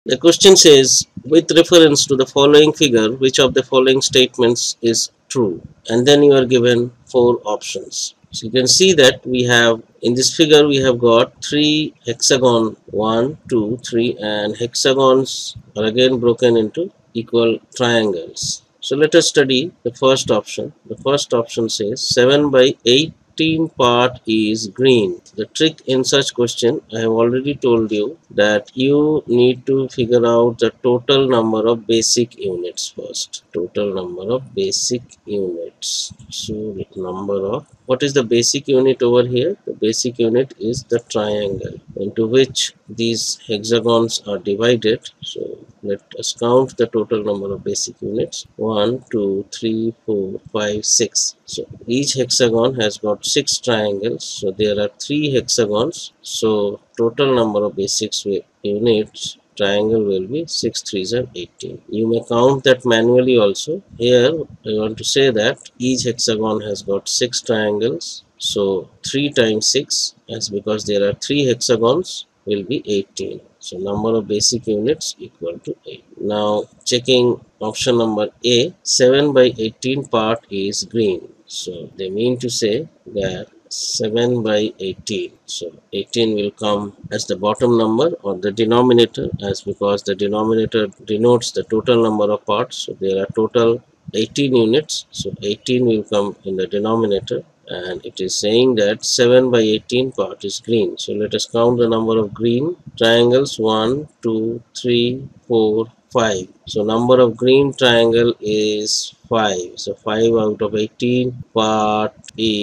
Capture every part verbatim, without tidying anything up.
The question says, with reference to the following figure, which of the following statements is true? And then you are given four options. So you can see that we have, in this figure, we have got three hexagon, one, two, three, and hexagons are again broken into equal triangles. So let us study the first option. The first option says seven by eighteen part is green. The trick in such question, I have already told you that you need to figure out the total number of basic units first. Total number of basic units. So number of, what is the basic unit over here? The basic unit is the triangle into which these hexagons are divided. So let us count the total number of basic units. one, two, three, four, five, six. So each hexagon has got six triangles. So there are three hexagons. So total number of basic units triangle will be six threes are eighteen. You may count that manually also. Here I want to say that each hexagon has got six triangles. So three times six, as because there are three hexagons, will be eighteen. So number of basic units equal to eight. Now checking option number A, seven by eighteen part is green. So they mean to say that seven by eighteen. So eighteen will come as the bottom number or the denominator, as because the denominator denotes the total number of parts. So there are total eighteen units. So eighteen will come in the denominator, and it is saying that seven by eighteen part is green. So let us count the number of green triangles. one, two, three, four, five. So number of green triangle is five. So five out of eighteen part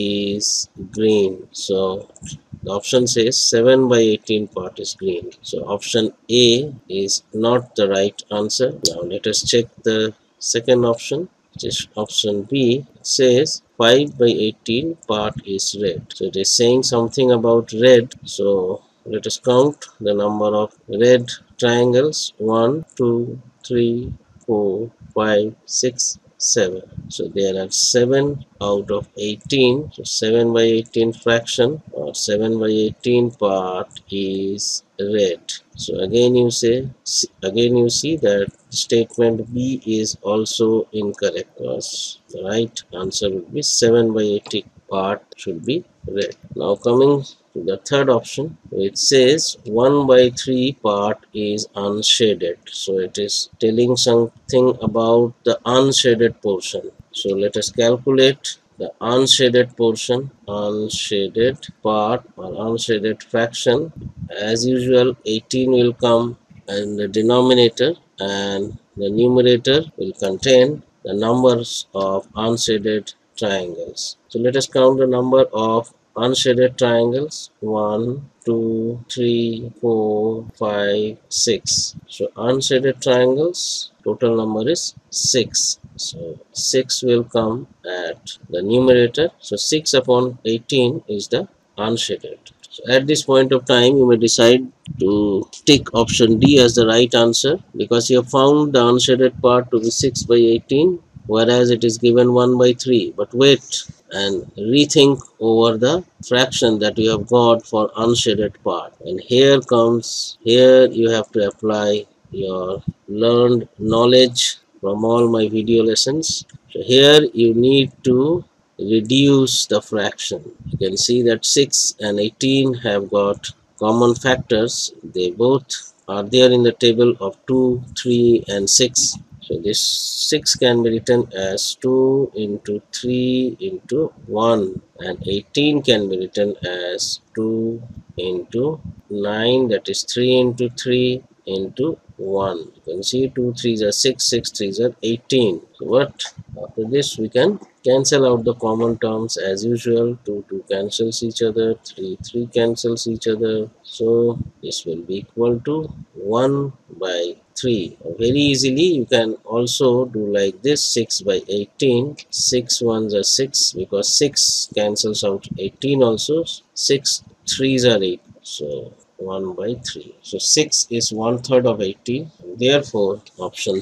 is green. So the option says seven by eighteen part is green. So option A is not the right answer. Now let us check the second option, which is option B. It says five by eighteen part is red. So it is saying something about red. So let us count the number of red triangles. one, two, three, four, five, six, seven. So there are seven out of eighteen. So seven by eighteen fraction or seven by eighteen part is red. So again you say again you see that statement B is also incorrect, because the right answer would be seven by eighteen part should be red. Now coming to the third option, it says one by three part is unshaded. So it is telling something about the unshaded portion. So let us calculate the unshaded portion, unshaded part or unshaded fraction. As usual, eighteen will come in the denominator and the numerator will contain the numbers of unshaded triangles. So let us count the number of unshaded triangles. one, two, three, four, five, six. So unshaded triangles, total number is six. So six will come at the numerator. So six upon eighteen is the unshaded. So at this point of time, you may decide to tick option D as the right answer, because you have found the unshaded part to be six by eighteen, whereas it is given one by three. But wait and rethink over the fraction that you have got for unshaded part. And here comes, here you have to apply your learned knowledge from all my video lessons. So here you need to reduce the fraction. You can see that six and eighteen have got common factors. They both are there in the table of two, three and six. So this six can be written as two into three into one, and eighteen can be written as two into nine, that is three into three into one. You can see two threes are six, six threes are eighteen. So what, after this we can cancel out the common terms as usual. two, two cancels each other, three, three cancels each other. So this will be equal to one by three. Very easily you can also do like this, six by eighteen. six ones are six, because six cancels out eighteen also. six threes are eight. So one by three. So six is one third of eighteen. Therefore option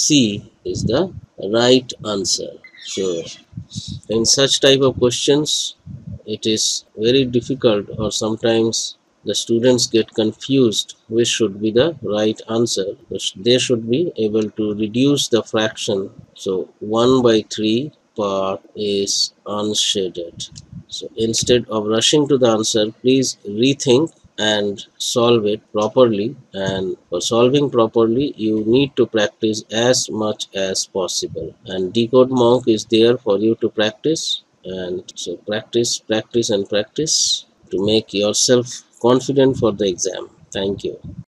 C is the right answer. So in such type of questions, it is very difficult or sometimes the students get confused which should be the right answer. They should be able to reduce the fraction. So one by three part is unshaded. So instead of rushing to the answer, please rethink and solve it properly. And for solving properly, you need to practice as much as possible. And Decode Monk is there for you to practice. And so practice, practice, and practice to make yourself confident for the exam. Thank you.